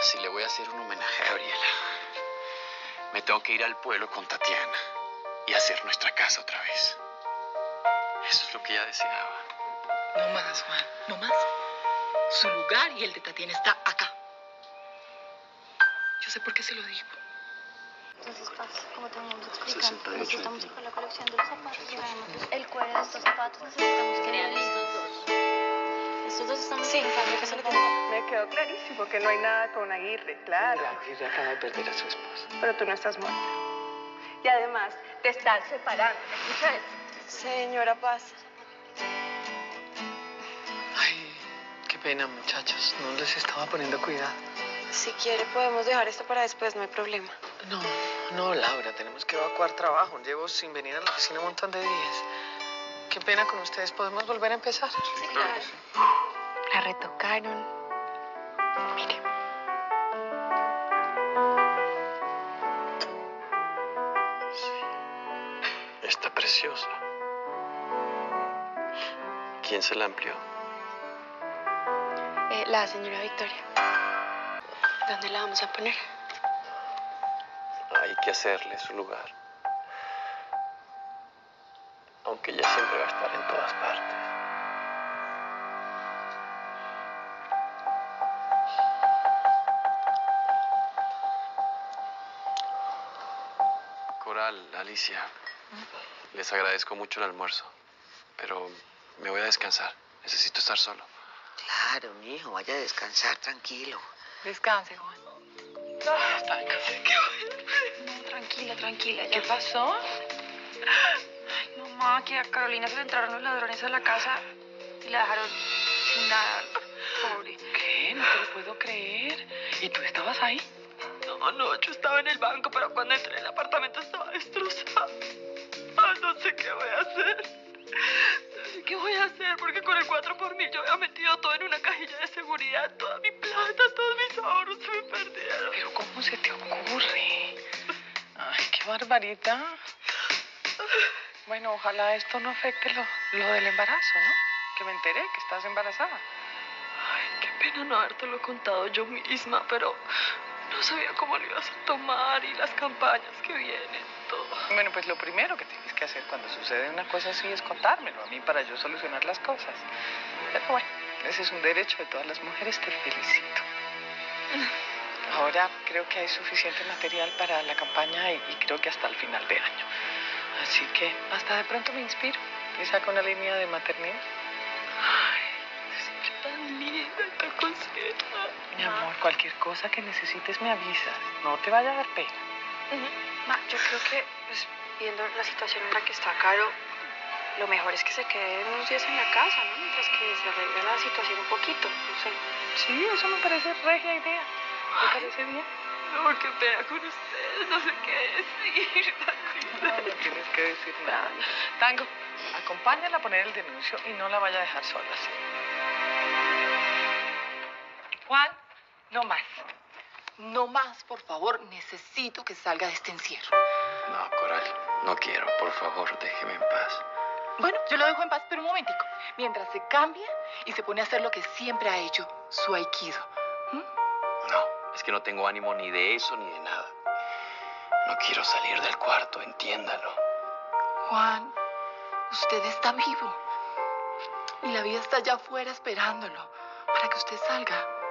si le voy a hacer un homenaje a Gabriela, me tengo que ir al pueblo con Tatiana y hacer nuestra casa otra vez. Eso es lo que ella deseaba. No más, Juan, no más. Su lugar y el de Tatiana está acá. Yo sé por qué se lo digo. Entonces, Paz, como te vamos explicando, necesitamos sacar la colección de los zapatos y vemos el cuero de estos zapatos. Necesitamos crear estos dos. Estos dos estamos pensando que se lo tenemos. Me quedó clarísimo que no hay nada con Aguirre, claro. Mira, Aguirre acaba de perder a su esposa. Pero tú no estás muerta. Y además, te están separando. ¿Escucha eso? Señora Paz. Ay, qué pena, muchachos. No les estaba poniendo cuidado. Si quiere, podemos dejar esto para después, no hay problema. No, Laura, tenemos que evacuar trabajo. Llevo sin venir a la oficina un montón de días. Qué pena con ustedes. ¿Podemos volver a empezar? Sí, claro. La retocaron. Mire. Sí. Está preciosa. ¿Quién se la amplió? La señora Victoria. ¿Dónde la vamos a poner? Hay que hacerle su lugar. Aunque ella siempre va a estar en todas partes. Coral, Alicia, les agradezco mucho el almuerzo, pero me voy a descansar. Necesito estar solo. Claro, mijo, vaya a descansar, tranquilo. Descanse, Juan. No, tranquila, tranquila. ¿Qué pasó? Ay, mamá, que a Carolina se le entraron los ladrones a la casa y la dejaron sin nada. Pobre. ¿Qué? No te lo puedo creer. ¿Y tú estabas ahí? No, yo estaba en el banco, pero cuando entré el apartamento estaba destrozado. Ah, no sé qué voy a hacer. No sé qué voy a hacer, porque con el 4x1000 yo había metido todo en una cajilla de seguridad. Toda mi plata, todos mis ahorros se me perdieron. ¿Pero cómo se te ocurre? Ay, qué barbaridad. Bueno, ojalá esto no afecte lo del embarazo, ¿no? Que me enteré que estás embarazada. Ay, qué pena no habértelo contado yo misma, pero no sabía cómo lo ibas a tomar y las campañas que vienen, todo. Bueno, pues lo primero que tienes que hacer cuando sucede una cosa así es contármelo a mí para yo solucionar las cosas. Pero bueno, ese es un derecho de todas las mujeres, te felicito. Ahora creo que hay suficiente material para la campaña y creo que hasta el final de año. Así que hasta de pronto me inspiro y saco una línea de maternidad. Ay, siempre tan linda y tan consciente. Mi amor, cualquier cosa que necesites me avisas. No te vaya a dar pena. Ma, yo creo que, pues, viendo la situación en la que está Caro, lo mejor es que se quede unos días en la casa, ¿no? Mientras que se arregle la situación un poquito, no sé. Sí, eso me parece regia idea. ¿Te parece bien? No, qué pena con ustedes, no sé qué decir. No tienes que decir nada. Tango, acompáñala a poner el denuncio y no la vaya a dejar sola. ¿Sí? Juan, no más. No más, por favor. Necesito que salga de este encierro. No, Coral, no quiero. Por favor, déjeme en paz. Bueno, yo lo dejo en paz, pero un momentico. Mientras se cambia y se pone a hacer lo que siempre ha hecho, su aikido. No, es que no tengo ánimo ni de eso ni de nada. No quiero salir del cuarto, entiéndalo. Juan, usted está vivo. Y la vida está allá afuera esperándolo para que usted salga.